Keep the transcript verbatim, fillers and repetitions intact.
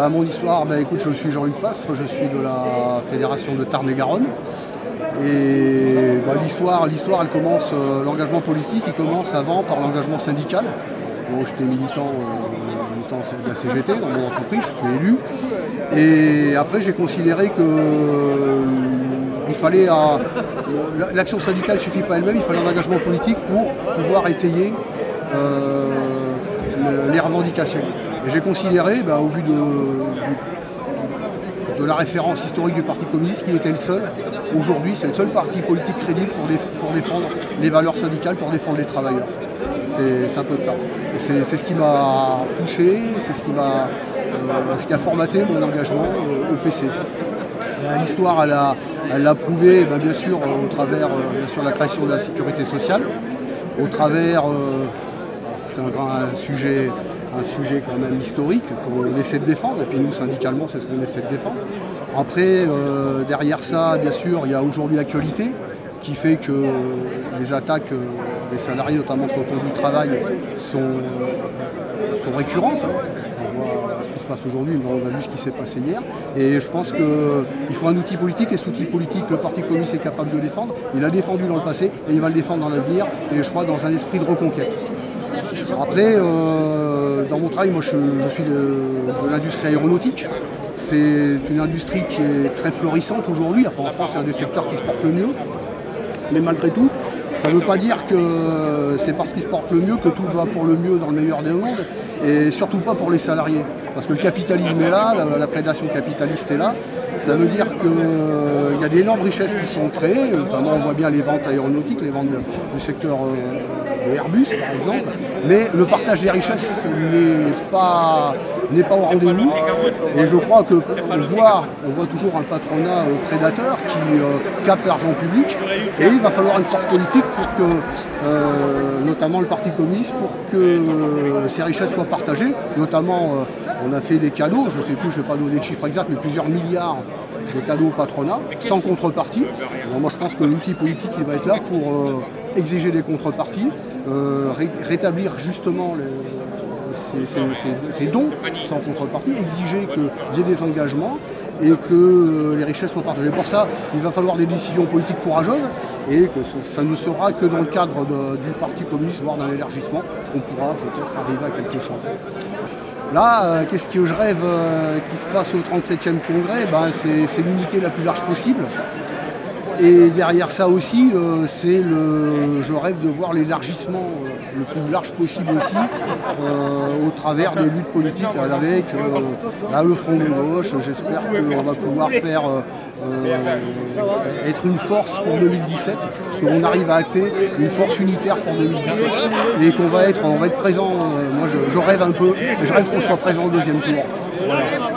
Bah, mon histoire, bah, écoute, je suis Jean-Luc Pastre, je suis de la Fédération de Tarn-et-Garonne. Et bah, l'histoire, l'histoire, elle commence, euh, l'engagement politique, il commence avant par l'engagement syndical. Donc, j'étais militant, euh, militant de la C G T dans mon entreprise, je suis élu. Et après, j'ai considéré que euh, il fallait, euh, l'action syndicale ne suffit pas elle-même, il fallait un engagement politique pour pouvoir étayer euh, le, les revendications. Et j'ai considéré, bah, au vu de, de, de la référence historique du Parti communiste, qu'il était le seul. Aujourd'hui, c'est le seul parti politique crédible pour, déf pour défendre les valeurs syndicales, pour défendre les travailleurs. C'est un peu de ça. C'est ce qui m'a poussé, c'est ce qui m'a euh, ce qui a formaté mon engagement euh, au P C. L'histoire, elle a, elle l'a prouvé, ben, bien sûr, euh, au travers euh, bien sûr, de la création de la sécurité sociale, au travers, euh, c'est un, un sujet, un sujet quand même historique qu'on essaie de défendre, et puis nous, syndicalement, c'est ce qu'on essaie de défendre. Après, euh, derrière ça, bien sûr, il y a aujourd'hui l'actualité, qui fait que les attaques des salariés, notamment sur le plan du travail, sont, sont récurrentes. On voit ce qui se passe aujourd'hui, mais on a vu ce qui s'est passé hier. Et je pense qu'il faut un outil politique, et cet outil politique, le Parti communiste est capable de défendre. Il l'a défendu dans le passé, et il va le défendre dans l'avenir, et je crois dans un esprit de reconquête. Après, euh, dans mon travail, moi je, je suis de, de l'industrie aéronautique. C'est une industrie qui est très florissante aujourd'hui. Enfin, en France, c'est un des secteurs qui se porte le mieux. Mais malgré tout, ça ne veut pas dire que c'est parce qu'ils se portent le mieux que tout va pour le mieux dans le meilleur des mondes, et surtout pas pour les salariés. Parce que le capitalisme est là, la, la prédation capitaliste est là. Ça veut dire qu'il euh, y a d'énormes richesses qui sont créées, notamment on voit bien les ventes aéronautiques, les ventes du secteur euh, de Airbus par exemple, mais le partage des richesses n'est pas, n'est pas au rendez-vous. Et je crois qu'on voit, on voit toujours un patronat euh, prédateur qui euh, capte l'argent public, et il va falloir une force politique pour que, euh, notamment le Parti communiste, pour que euh, ces richesses soient partagées. Notamment, euh, on a fait des cadeaux, je ne sais plus, je ne vais pas donner de chiffres exacts, mais plusieurs milliards de cadeaux au patronat, sans contrepartie. Alors moi je pense que l'outil politique il va être là pour euh, exiger des contreparties, euh, ré rétablir justement les, ces, ces, ces, ces dons sans contrepartie, exiger qu'il y ait des engagements et que euh, les richesses soient partagées. Pour ça, il va falloir des décisions politiques courageuses, et que ça ne sera que dans le cadre de, du Parti communiste, voire d'un élargissement, qu'on pourra peut-être arriver à quelque chose. Là, euh, qu'est-ce que je rêve euh, qui se passe au trente-septième congrès? Ben, c'est l'unité la plus large possible. Et derrière ça aussi, euh, c'est le, je rêve de voir l'élargissement euh, le plus large possible aussi, euh, au travers des luttes politiques, avec euh, là, le Front de gauche. J'espère qu'on va pouvoir faire euh, euh, être une force pour deux mille dix-sept, parce qu'on arrive à acter une force unitaire pour deux mille dix-sept, et qu'on va être, on va être présent. Euh, moi, je, je rêve un peu, je rêve qu'on soit présent au deuxième tour. Voilà.